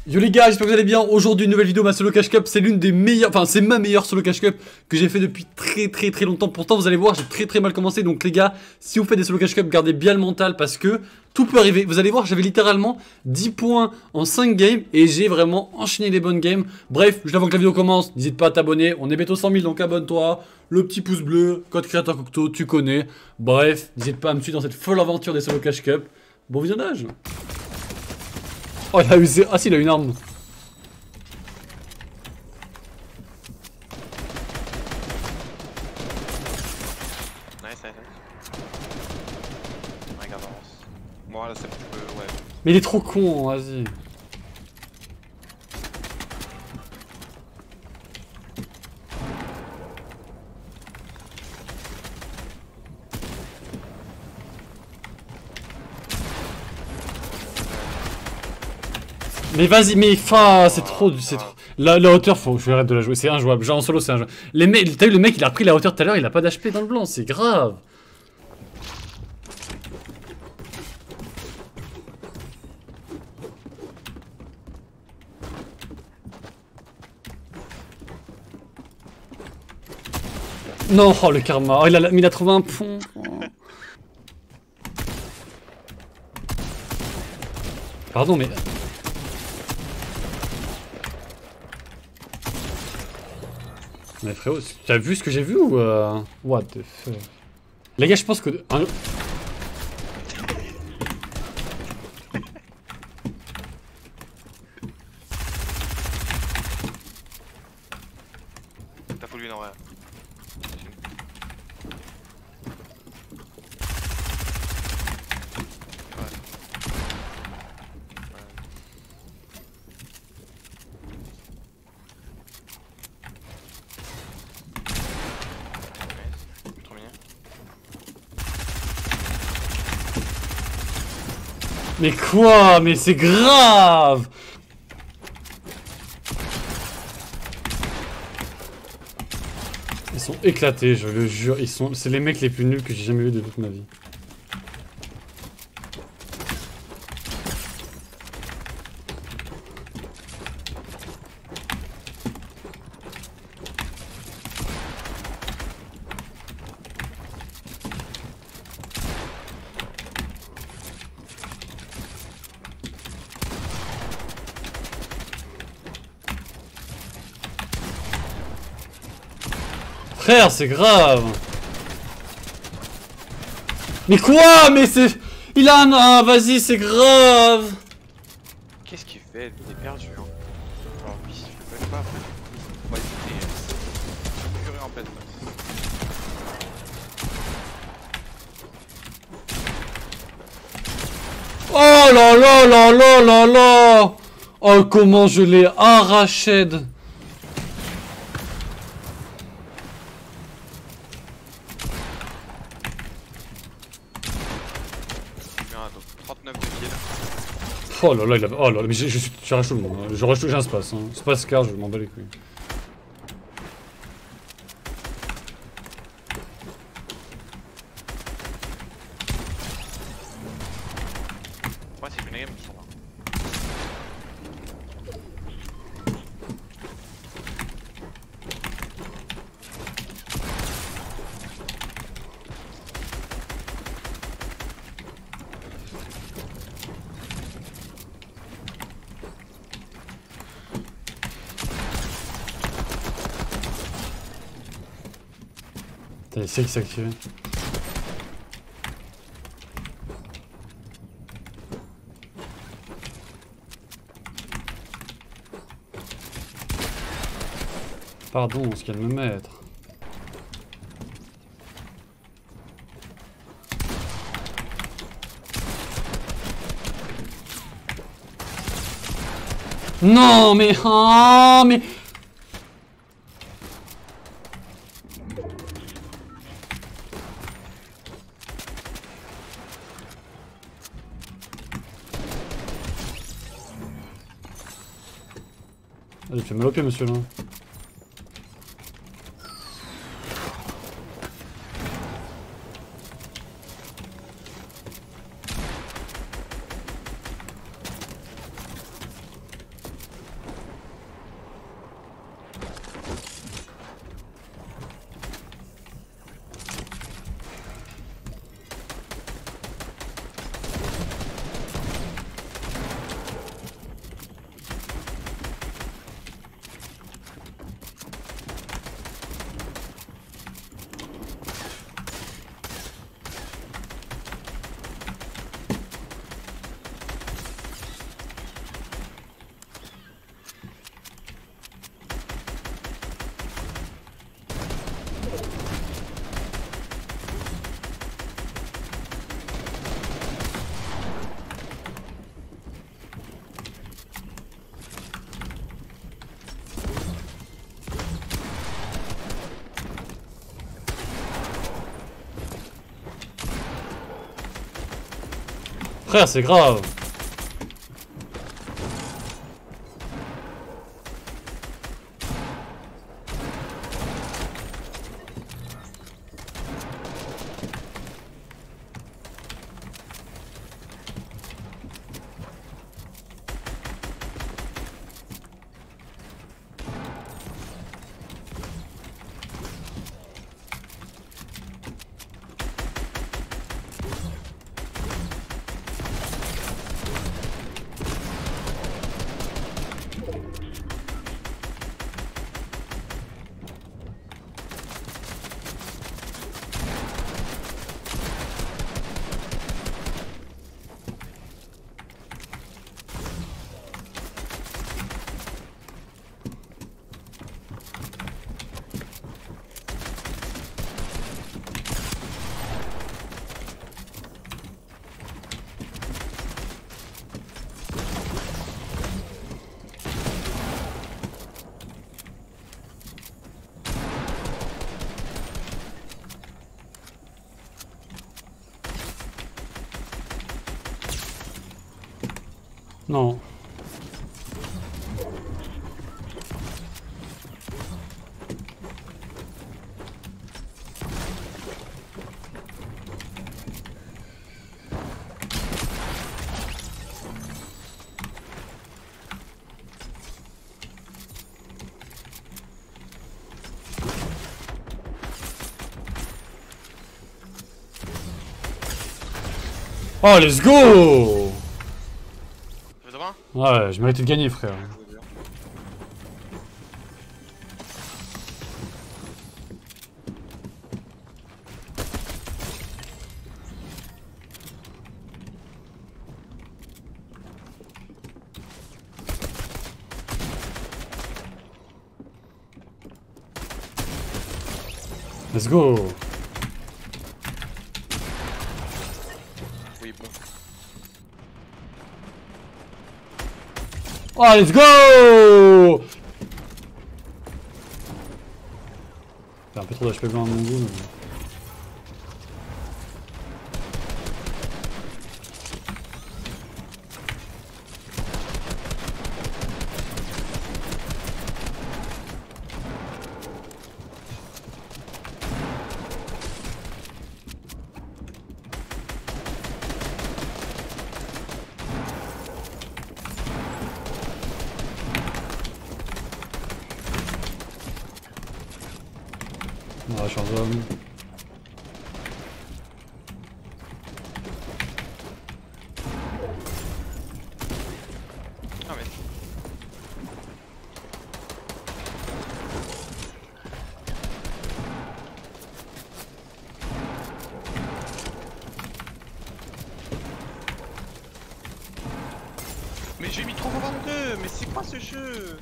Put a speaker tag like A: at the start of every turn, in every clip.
A: Yo les gars, j'espère que vous allez bien. Aujourd'hui, une nouvelle vidéo, ma solo cash cup. C'est l'une des meilleures, enfin c'est ma meilleure solo cash cup que j'ai fait depuis très longtemps. Pourtant, vous allez voir, j'ai très mal commencé. Donc les gars, si vous faites des solo cash cup, gardez bien le mental parce que tout peut arriver. Vous allez voir, j'avais littéralement 10 points en 5 games et j'ai vraiment enchaîné les bonnes games. Bref, juste avant que la vidéo commence, n'hésite pas à t'abonner. On est bientôt 100 000, donc abonne-toi. Le petit pouce bleu, code créateur Cocteau, tu connais. Bref, n'hésite pas à me suivre dans cette folle aventure des solo cash cup. Bon visionnage. Oh, il a usé. Ah si, il a une arme.
B: Nice, nice. Regarde, avance. Moi là c'est un petit peu. Ouais.
A: Mais il est trop con, vas-y. Mais vas-y, mais c'est trop, La hauteur, je vais arrêter de la jouer, c'est injouable. Genre en solo, c'est injouable. T'as vu le mec, il a repris la hauteur tout à l'heure, il a pas d'HP dans le blanc, c'est grave. Non, oh le karma, oh, mais il a trouvé un pont. Oh. Pardon, mais... Mais frérot, t'as vu ce que j'ai vu ou what the fuck? Les gars, je pense que...
B: T'as full win en vrai.
A: Mais quoi? Mais c'est grave! Ils sont éclatés, je le jure. C'est les mecs les plus nuls que j'ai jamais vus de toute ma vie. Frère, c'est grave. Mais quoi? Mais c'est... Il a un... Ah, vas-y, c'est grave.
B: Qu'est-ce qu'il fait? Il est perdu. Hein. Genre, lui, je le connais pas. Ouais, c'était puré en pleine face.
A: Oh là là là là là là. Oh, comment je l'ai arraché.
B: Donc 39 de kills.
A: Oh là là, oh là là, mais je rage tout le monde. Je rage tout, j'ai un space. Hein. Space car, je m'en bats les couilles.
B: Ouais, c'est une game qui s'en va.
A: Putain, il sait qu'il s'est activé. Pardon, ce qu'il vient de me mettre. Non, mais... Ah, mais... Ah, il fait mal au pied, monsieur, là. Frère, c'est grave. Non. Oh, let's go! Ouais, je méritais de gagner, frère. Let's go!
B: Oui, bon.
A: Oh, let's go! J'ai un peu trop d'HP blanc à mon goût, mais... Ouais, je suis en zone.
B: Ah mais... Mais j'ai mis 322. Mais c'est quoi ce jeu?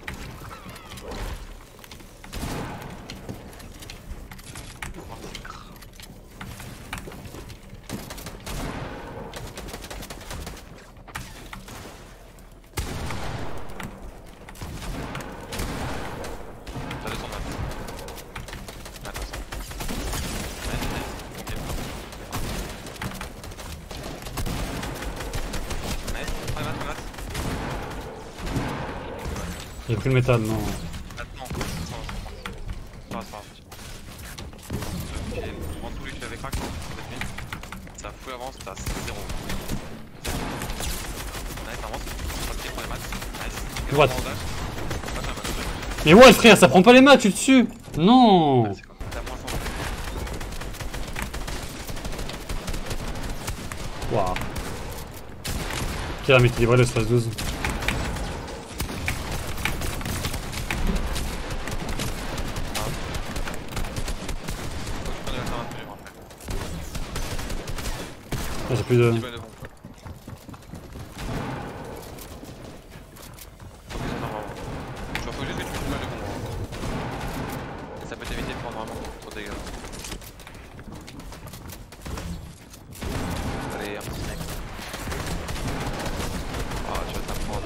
A: J'ai pris le métal, non.
B: Attends, ça va. En tout, je l'avais craqué. Ça fout avance, t'as 0. Nice, avance. Ok, prends les maths. Nice.
A: What? Mais ouais, frère, ça prend pas les maths, tu es dessus. Non. Waouh. Quel arme équilibré le stress 12. Ah, j'ai plus de...
B: Ça peut t'éviter de prendre vraiment trop de dégâts. Allez, un petit snack. Ah, tu vas t'apprendre.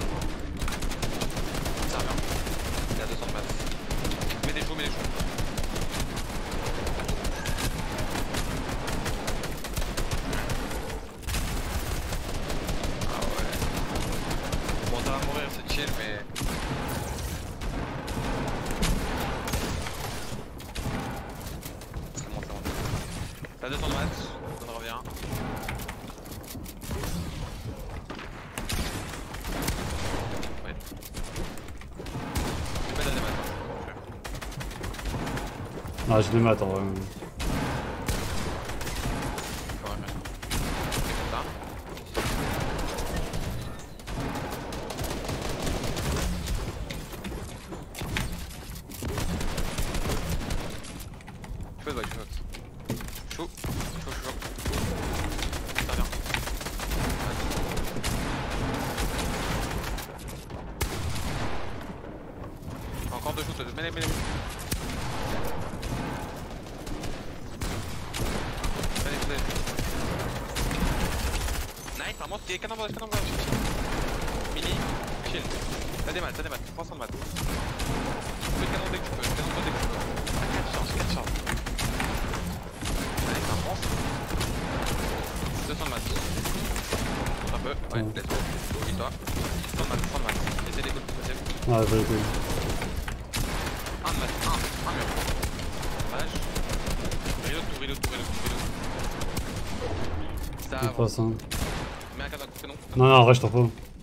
B: Ça revient. Il y a 200 de maths. Mets des choux, mets des choux. Ça monte. T'as 200 match, on revient. Ouais. Tu peux donner match.
A: Ah, j'ai des maths en vrai.
B: Chaud. Ça vient. Encore 2 shoots, mets-les. Nice, un monstre qui est canon bas. Mini, chill. T'as des maths, 300 de maths. Tu peux le canon dès que tu peux, dès que tu peux. 4 charges. Allez, c'est un monstre. 200 de maths. Un peu, ouais, let's go. Oublie-toi. 100 de maths. Essaye d'écouter le possible.
A: Ah, j'ai été.
B: 1 de maths, 1 mur. Dommage. Reload. Ça
A: Il
B: avance.
A: passe, hein.
B: Mets un canon à couper, non.
A: Non, reste pas.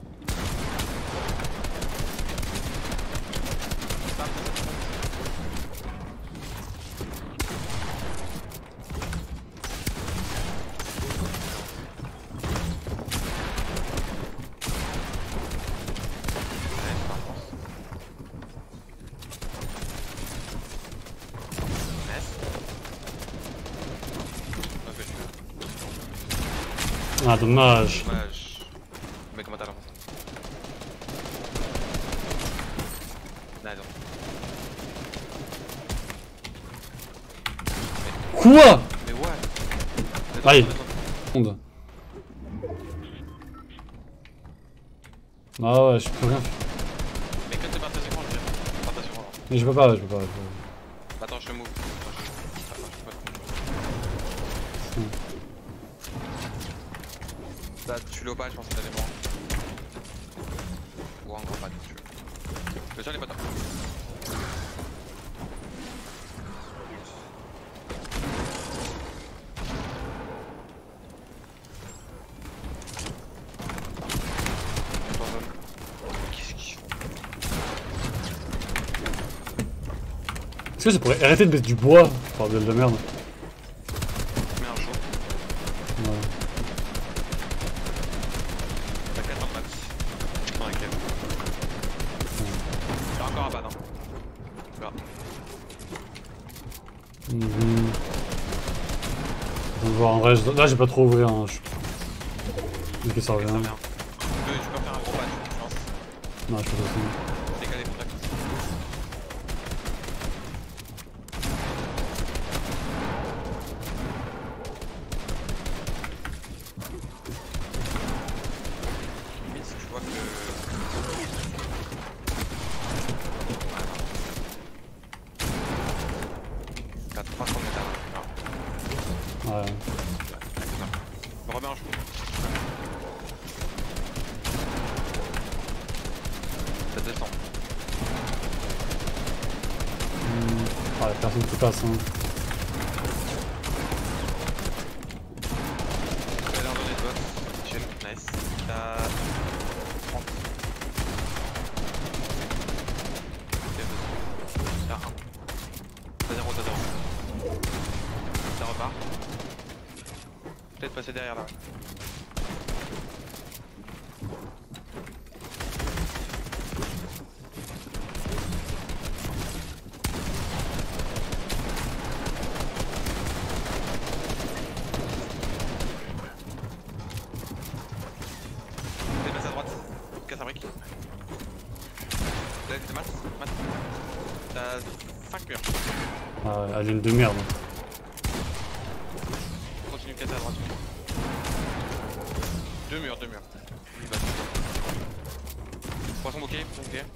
A: Ah, dommage.
B: Mais comment t'as lancé?
A: Quoi?
B: Mais what?
A: Aïe. Ah ouais, je peux rien faire.
B: Mais que t'es partagé moi, je viens. Partage sur moi.
A: Mais je peux pas.
B: Attends, je te move. Là, tu l'as pas, je pense que t'as des morts. Ou en gros pas, si tu veux. Le sol est pas top. Qu'est-ce qu'ils font?
A: Est-ce que ça pourrait arrêter de mettre du bois? Bordel de merde.
B: Mets un chaud.
A: Ouais.
B: T'as 4 ans de max. Non, ok. T'as encore un bad, hein.
A: On va voir en vrai. Là, j'ai pas trop ouvert. Hein. Ok, ça revient.
B: Tu peux faire un gros bad, je pense.
A: Non, je peux pas.
B: Décaler contact. Limite, si tu vois que... T'as 300 mètres à
A: Ouais.
B: me remets un chou. T'as 200.
A: Ah, y'a personne qui passe. Hein.
B: T'as l'air donné toi. Chill, nice. T'as 30. Ok, 200. T'as 1. T'as 0. Ça repart. Peut-être passer derrière là. Peut-être passer à droite. Casse un brick. T'as mat. T'as 5 murs.
A: Ah, ouais, elle est une de merde.
B: Continue de casser à droite. 2 murs. Oui, bah. Poisson bouquet.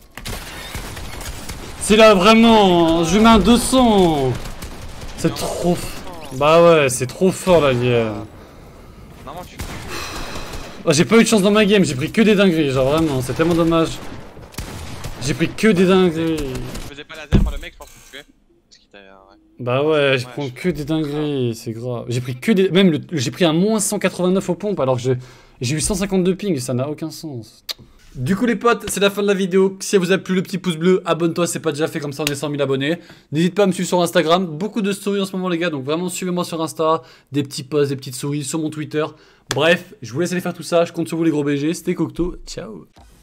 A: C'est là vraiment. Je lui mets un 200. C'est trop. Bah ouais, c'est trop fort la lière.
B: Normalement tu...
A: Oh, j'ai pas eu de chance dans ma game, j'ai pris que des dingueries, genre vraiment, c'est tellement dommage. J'ai pris que des dingueries.
B: Je faisais pas laser par le mec, je pense que tu tuais. Parce qu'il t'a. Ouais.
A: Bah ouais, je prends que des dingueries, c'est grave. J'ai pris que des... Même j'ai pris un moins 189 aux pompes alors que j'ai eu 152 ping, ça n'a aucun sens. Du coup les potes, c'est la fin de la vidéo. Si elle vous a plu, le petit pouce bleu, abonne-toi, c'est pas déjà fait, comme ça on est 100 000 abonnés. N'hésite pas à me suivre sur Instagram, beaucoup de stories en ce moment les gars, donc vraiment suivez-moi sur Insta, des petits posts, des petites stories sur mon Twitter. Bref, je vous laisse aller faire tout ça, je compte sur vous les gros BG, c'était Cocteau, ciao.